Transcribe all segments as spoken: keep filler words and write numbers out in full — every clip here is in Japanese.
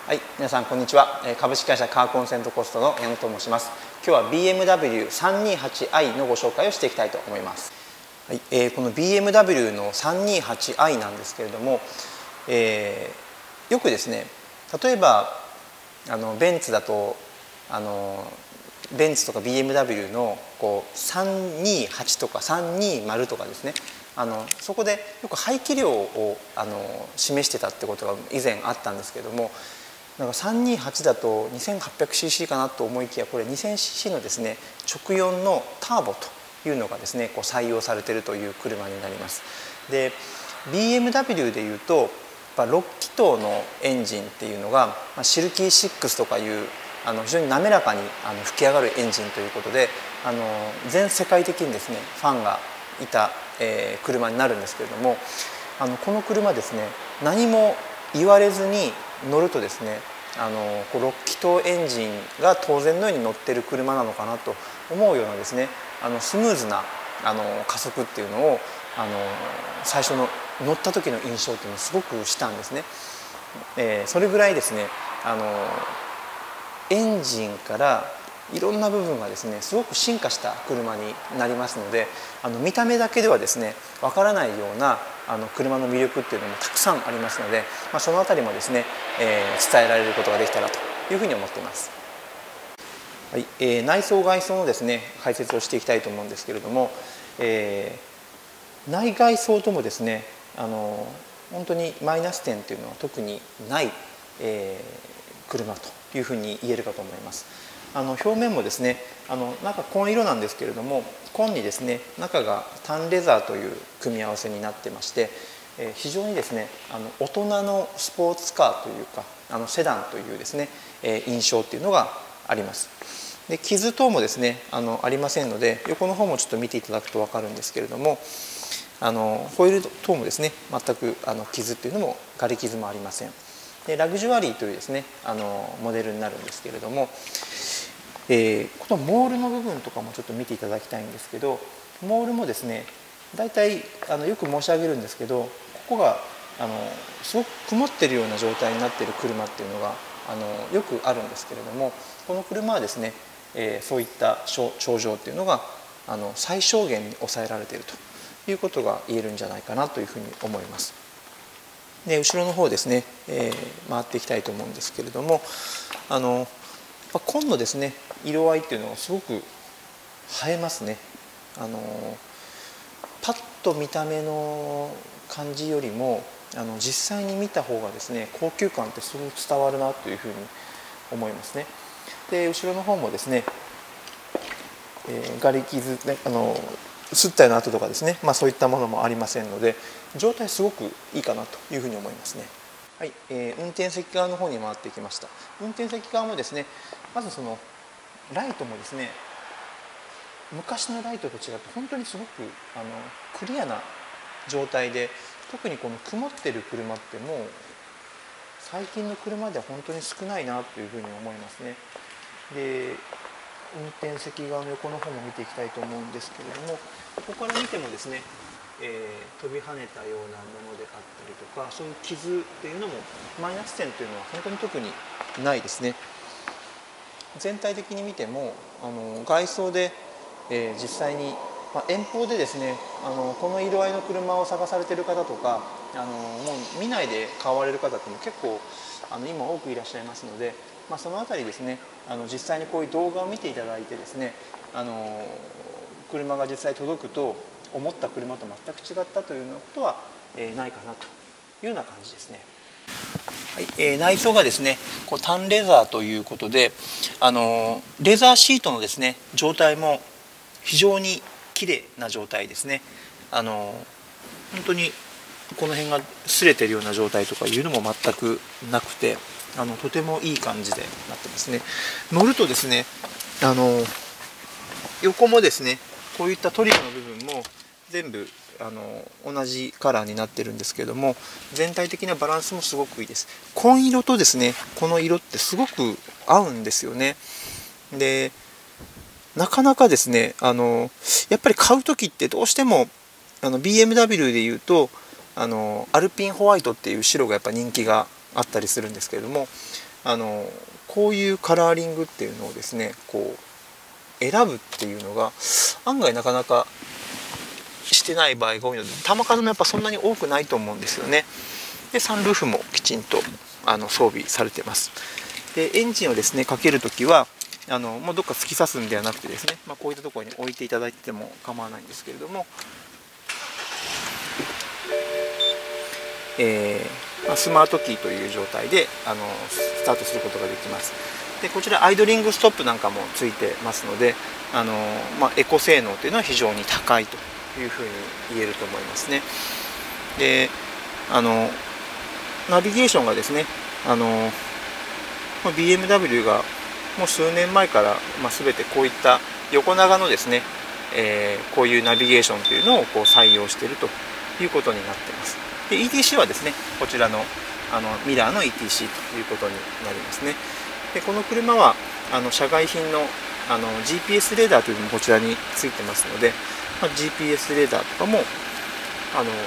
はい、皆さんこんにちは。株式会社カーコンセントコストの矢野と申します。今日は ビーエムダブリューさんにーはちアイ のご紹介をしていきたいと思います。はい、えー、この ビーエムダブリュー の さんにーはちアイ なんですけれども、えー、よくですね、例えばあのベンツだとあのベンツとか ビーエムダブリュー のこうさんにーはちとかさんにーまるとかですね、あのそこでよく排気量をあの示してたってことが以前あったんですけども、なんかさんにーはちだと にせんはっぴゃくシーシー かなと思いきや、これ にせんシーシー のですね直よんのターボというのがですねこう採用されているという車になります。で ビーエムダブリュー でいうとろっきとうのエンジンっていうのがシルキーシックスとかいうあの非常に滑らかにあの吹き上がるエンジンということで、あの全世界的にですねファンがいた、えー、車になるんですけれども、あのこの車ですね、何も言われずに乗るとですね、あのろっきとうエンジンが当然のように乗ってる車なのかなと思うようなですね、あのスムーズなあの加速っていうのをあの最初の乗った時の印象っていうのをすごくしたんですね。えー、それぐらいですね、あのエンジンからいろんな部分がですねすごく進化した車になりますので、あの見た目だけではですねわからないようなあの車の魅力っていうのもたくさんありますので、まあ、そのあたりもですね、えー、伝えられることができたらというふうに思っています。はい、えー、内装外装のですね解説をしていきたいと思うんですけれども、えー、内外装ともですねあの本当にマイナス点というのは特にない、えー、車というふうに言えるかと思います。あの表面もですね、あの中紺色なんですけれども、紺にですね中がタンレザーという組み合わせになってまして、えー、非常にですねあの大人のスポーツカーというかあのセダンというですね、えー、印象っていうのがあります。で傷等もですねあのありませんので、横の方もちょっと見ていただくと分かるんですけれども、あのホイール等もですね全くあの傷っていうのもガリ傷もありません。でラグジュアリーというですねあのモデルになるんですけれども、えー、このモールの部分とかもちょっと見ていただきたいんですけど、モールもですね大体あのよく申し上げるんですけど、ここがあのすごく曇ってるような状態になっている車っていうのがあのよくあるんですけれども、この車はですね、えー、そういった症状っていうのがあの最小限に抑えられているということが言えるんじゃないかなというふうに思います。で後ろの方ですね、えー、回っていきたいと思うんですけれども、あの紺のですね色合いっていうのがすごく映えますね。あのパッと見た目の感じよりもあの実際に見た方がですね高級感ってすごく伝わるなというふうに思いますね。で後ろの方もですね、えー、ガリ傷ね、あのすったような跡とかですね、まあ、そういったものもありませんので、状態すごくいいかなというふうに思いますね。はい、えー、運転席側の方に回ってきました。運転席側もですね、まずそのライトもですね、昔のライトと違って本当にすごくあのクリアな状態で、特にこの曇ってる車ってもう最近の車では本当に少ないなというふうに思いますね。で運転席側の横の方も見ていきたいと思うんですけれども、ここから見てもですね、えー、飛び跳ねたようなものであったりとか、そういう傷っていうのもマイナス点というのは本当に特にないですね。全体的に見てもあの外装で、えー、実際に、まあ、遠方でですねあのこの色合いの車を探されている方とか、あのもう見ないで買われる方っても結構あの今多くいらっしゃいますので、まあ、そのあたりですね、あの実際にこういう動画を見ていただいてですね、あの車が実際届くと思った車と全く違ったというようなことは、えー、ないかなというような感じですね。はい、えー、内装がですねこうタンレザーということで、あのレザーシートのですね状態も非常に綺麗な状態ですね。あの本当にこの辺が擦れてるような状態とかいうのも全くなくて、あのとてもいい感じでなってますね。乗るとですね、あの横もですねこういったトリムの部分も全部あの同じカラーになってるんですけども、全体的なバランスもすごくいいです。紺色とですねこの色ってすごく合うんですよね。でなかなかですねあのやっぱり買う時ってどうしてもあの ビーエムダブリュー でいうとあのアルピンホワイトっていう白がやっぱ人気があったりするんですけれども、 あのこういうカラーリングっていうのをですねこう選ぶっていうのが案外なかなかしてない場合が多いので、球数もやっぱそんなに多くないと思うんですよね。でサンルーフもきちんとあの装備されてます。でエンジンをですねかけるときはあのもうどっか突き刺すんではなくてですね、まあ、こういったところに置いていただいても構わないんですけれども、えーまあ、スマートキーという状態であのスタートすることができます。でこちらアイドリングストップなんかもついてますので、あの、まあ、エコ性能というのは非常に高いというふうに言えると思いますね。であのナビゲーションがですねあの ビーエムダブリュー がもう数年前から、まあ、全てこういった横長のですね、えー、こういうナビゲーションというのをこう採用しているということになっています。で イーティーシー はですねこちらのあのミラーの イーティーシー ということになりますね。でこの車はあの社外品のあの ジーピーエス レーダーというのもこちらについてますので、まあ、ジーピーエス レーダーとかもあの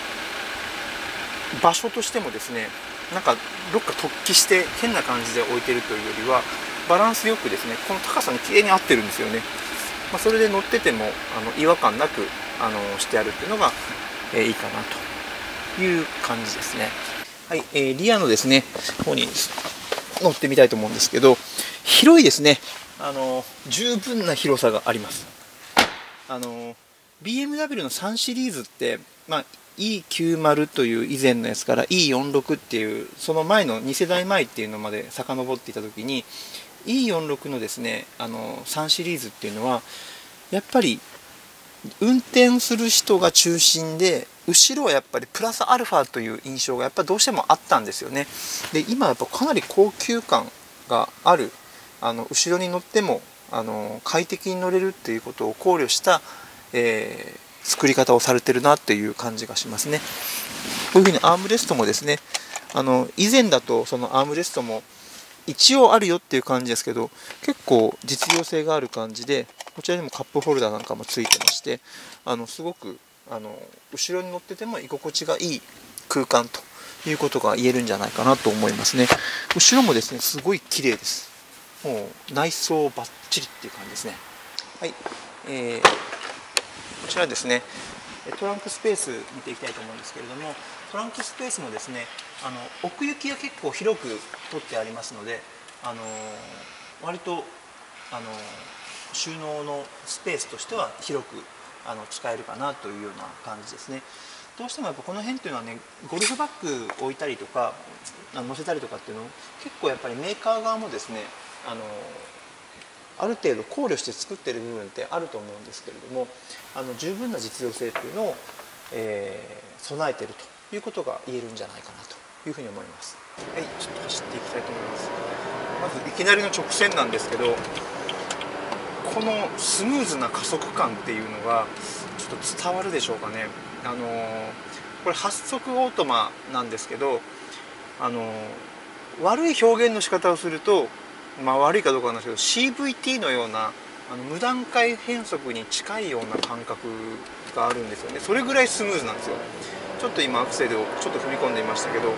場所としてもですねなんかどっか突起して変な感じで置いてるというよりはバランスよくですねこの高さにきれいに合ってるんですよね。まあ、それで乗っててもあの違和感なくあのしてあるっていうのが、えー、いいかなという感じですね。はい、えー、リアのですね方に乗ってみたいと思うんですけど、広いですね。あの十分な広さがあります。あの ビーエムダブリュー のさんシリーズって、まあ、イーきゅうじゅう という以前のやつから イーよんじゅうろく っていうその前のに世代前っていうのまで遡っていた時に イーよんじゅうろく のですねあのさんシリーズっていうのはやっぱり運転する人が中心で後ろはやっぱりプラスアルファという印象がやっぱりどうしてもあったんですよね。で今やっぱかなり高級感があるあの後ろに乗ってもあの快適に乗れるっていうことを考慮した、えー、作り方をされてるなっていう感じがしますね。こういうふうにアームレストもですねあの以前だとそのアームレストも一応あるよっていう感じですけど結構実用性がある感じでこちらにもカップホルダーなんかもついてましてあのすごくあの後ろに乗ってても居心地がいい空間ということが言えるんじゃないかなと思いますね。後ろもですねすごい綺麗です。もう内装バッチリっていう感じですね。はい、えー、こちらですねトランクスペース見ていきたいと思うんですけれども、トランクスペースもですねあの奥行きが結構広く取ってありますのであの割とあの収納のスペースとしては広くあの使えるかなというような感じですね。どうしてもやっぱこの辺っていうのはねゴルフバッグ置いたりとか乗せたりとかっていうのを結構やっぱりメーカー側もですねあのある程度考慮して作ってる部分ってあると思うんですけれどもあの十分な実用性っていうのを、えー、備えているということが言えるんじゃないかなというふうに思います。はい、ちょっと走っていきたいと思います。まずいきなりの直線なんですけどこのスムーズな加速感っていうのがちょっと伝わるでしょうかね。あのー、これはっ速オートマなんですけど、あのー、悪い表現の仕方をすると、まあ、悪いかどうかなんですけど シーブイティー のようなあの無段階変速に近いような感覚があるんですよね。それぐらいスムーズなんですよ。ちょっと今アクセルをちょっと踏み込んでみましたけど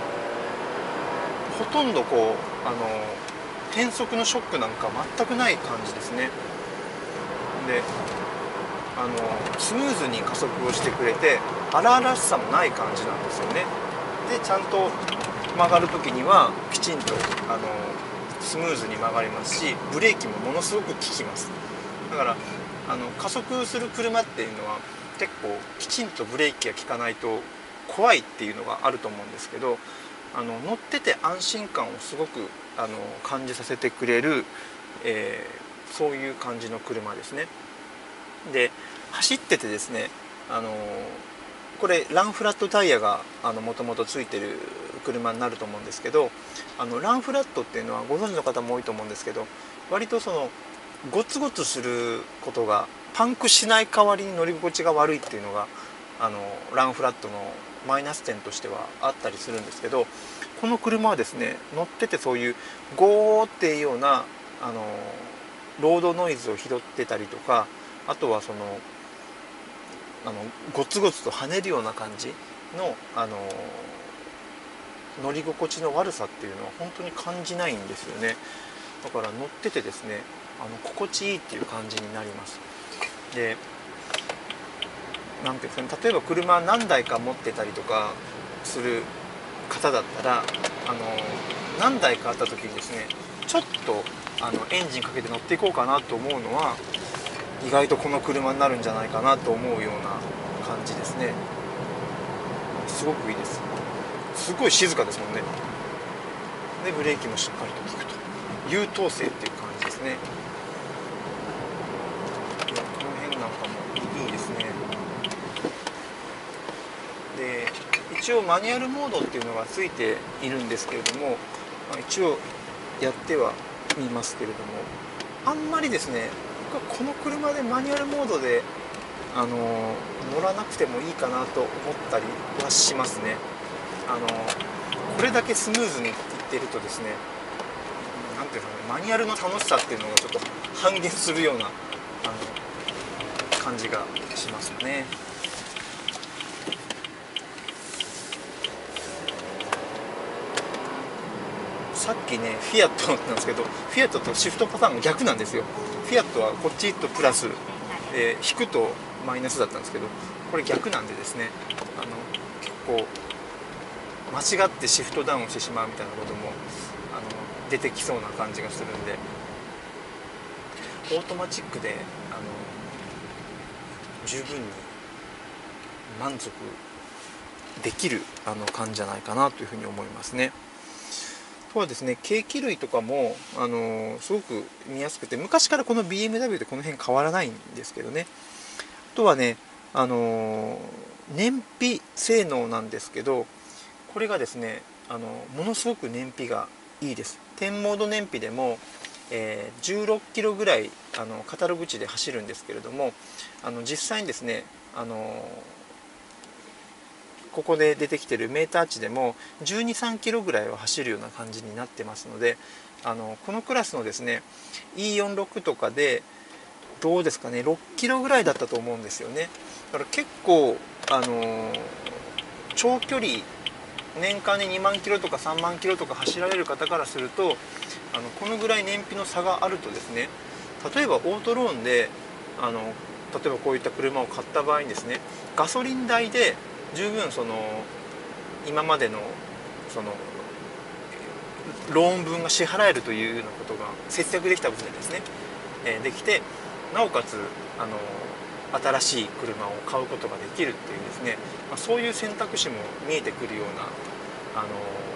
ほとんどこうあのー変速のショックなんか全くない感じですね。であのスムーズに加速をしてくれて荒々しさもない感じなんですよね。でちゃんと曲がる時にはきちんとあのスムーズに曲がりますしブレーキもものすごく効きます。だからあの加速する車っていうのは結構きちんとブレーキが効かないと怖いっていうのがあると思うんですけどあの乗ってて安心感をすごくあの感じさせてくれる、えー、そういう感じの車ですね。で走っててですねあのこれランフラットタイヤがもともとついてる車になると思うんですけどあのランフラットっていうのはご存知の方も多いと思うんですけど割とそのゴツゴツすることがパンクしない代わりに乗り心地が悪いっていうのがあのランフラットのマイナス点としてはあったりするんですけどこの車はですね乗っててそういうゴーっていうようなあのロードノイズを拾ってたりとかあとはそのあのゴツゴツと跳ねるような感じのあの乗り心地の悪さっていうのは本当に感じないんですよね。だから乗っててですね、あの心地いいっていう感じになります。で、なんていうんですかね、例えば車何台か持ってたりとかする方だったら、あの何台かあった時にですね、ちょっとあのエンジンかけて乗っていこうかなと思うのは意外とこの車になるんじゃないかなと思うような感じですね。すごくいいです。すごい静かですもんね。でブレーキもしっかりと効くと、優等生っていう感じですね。この辺なんかもいいですね。で一応マニュアルモードっていうのがついているんですけれども、まあ、一応やってはみますけれども、あんまりですね、僕はこの車でマニュアルモードであの乗らなくてもいいかなと思ったりはしますね。あのこれだけスムーズにいってるとですね、なんていうかね、マニュアルの楽しさっていうのがちょっと半減するようなあの感じがしますよね。さっきねフィアットなんですけど、フィアットとシフトパターンが逆なんですよ。フィアットはこっちとプラス、えー、引くとマイナスだったんですけど、これ逆なんでですね、あの結構間違ってシフトダウンしてしまうみたいなこともあの出てきそうな感じがするんで、オートマチックであの十分に満足できるあの感じじゃないかなというふうに思いますね。あとはですね、計器類とかもあのすごく見やすくて、昔からこの ビーエムダビュー ってこの辺変わらないんですけどね。あとはね、あの燃費性能なんですけど、これがですね、あのものすごく燃費がいいです。点モード燃費でも、えー、じゅうろっキロぐらいあのカタログ値で走るんですけれども、あの実際にですね、あのここで出てきているメーター値でもじゅうに、さんキロぐらいは走るような感じになってますので、あのこのクラスのですね イーよんじゅうろく とかでどうですかね、ろっキロぐらいだったと思うんですよね。だから結構あの長距離、年間ににまんキロとかさんまんキロとか走られる方からすると、あのこのぐらい燃費の差があるとですね、例えばオートローンであの例えばこういった車を買った場合にですね、ガソリン代で十分その今までのそのローン分が支払えるというようなことが節約できた分でですね、えー、できて、なおかつあの新しい車を買うことができるっていうですね、まあ、そういう選択肢も見えてくるようなあの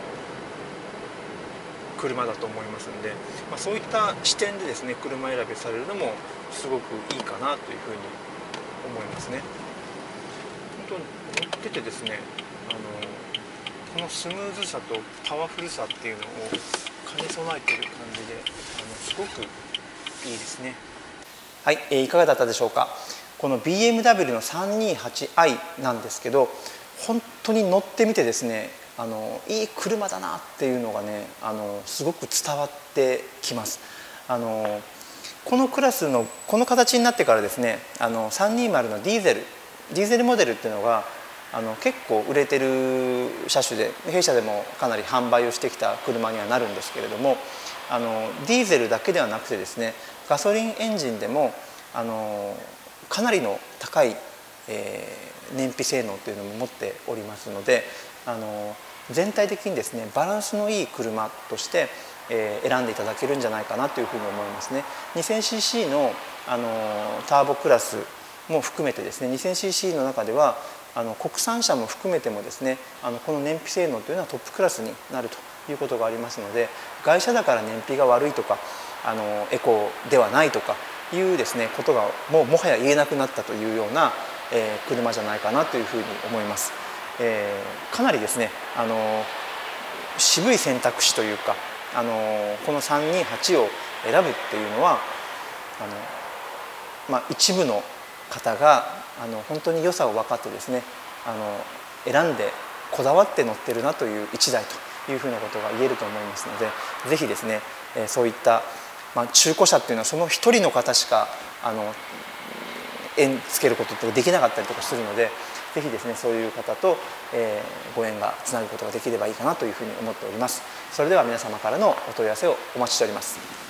車だと思いますので、まあ、そういった視点でですね車選びされるのもすごくいいかなというふうに思いますね。本当に乗っててですね、あのこのスムーズさとパワフルさっていうのを兼ね備えている感じで、あのすごくいいですね。はい、えー、いかがだったでしょうか。この ビーエムダブリュー の さんにーはちアイ なんですけど、本当に乗ってみてですね、あのいい車だなっていうのがね、あのすごく伝わってきます。あのこのクラスのこの形になってからですね、あのさんにーまるのディーゼルディーゼルモデルっていうのがあの結構売れてる車種で、弊社でもかなり販売をしてきた車にはなるんですけれども、あのディーゼルだけではなくてですね、ガソリンエンジンでもあのかなりの高い、えー、燃費性能というのも持っておりますので、あの全体的にですねバランスのいい車として、えー、選んでいただけるんじゃないかなというふうに思いますね。 にせんシーシー の, あのターボクラスも含めてですね、 にせんシーシー の中ではあの国産車も含めてもですね、あのこの燃費性能というのはトップクラスになるということがありますので、外車だから燃費が悪いとか、あのエコではないとかいうですねことがもうもはや言えなくなったというような、えー、車じゃないかなというふうに思います。えー、かなりですね、あの渋い選択肢というか、あのこのさんにーはちを選ぶっていうのは、あの、まあ、一部の方があの本当に良さを分かってですね、あの選んでこだわって乗ってるなという一台というふうなことが言えると思いますので、ぜひですね、えー、そういった、まあ、中古車っていうのはその一人の方しかあの縁つけることってできなかったりとかするので、 ぜひですねそういう方と、えー、ご縁がつなぐことができればいいかなというふうに思っております。それでは皆様からのお問い合わせをお待ちしております。